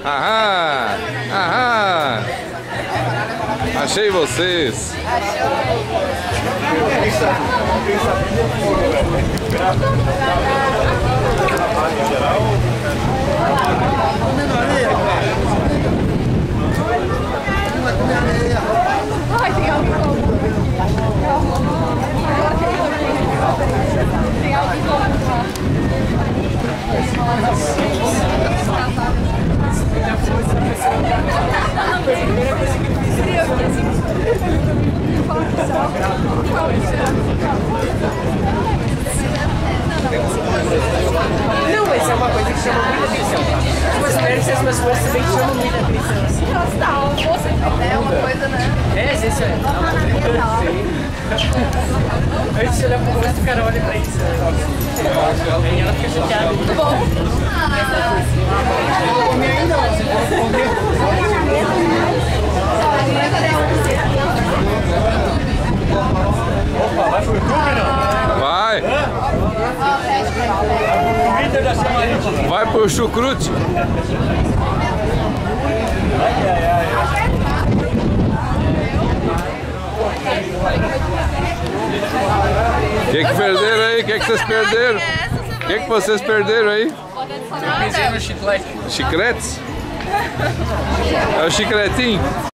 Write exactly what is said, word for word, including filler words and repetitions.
Aham! Aham! Achei vocês! Ai, tem alguém como. Tem alguém como. Não, mas é uma coisa que chama muita atenção. Tipo, as mulheres e as pessoas também chamam muita atenção. Assim. Nossa, almoço é uma coisa, né? É, isso é. Antes de olhar pro rosto, o cara olha pra isso. Aí ela fica chateada. Muito bom. Opa, vai pro YouTube, não? Vai! O Twitter da Chamarite. Vai pro chucrute! O que que perderam aí? O que que vocês perderam? O que que vocês perderam aí? Eu pensei no chiclete. Chicletes? É o chicletinho?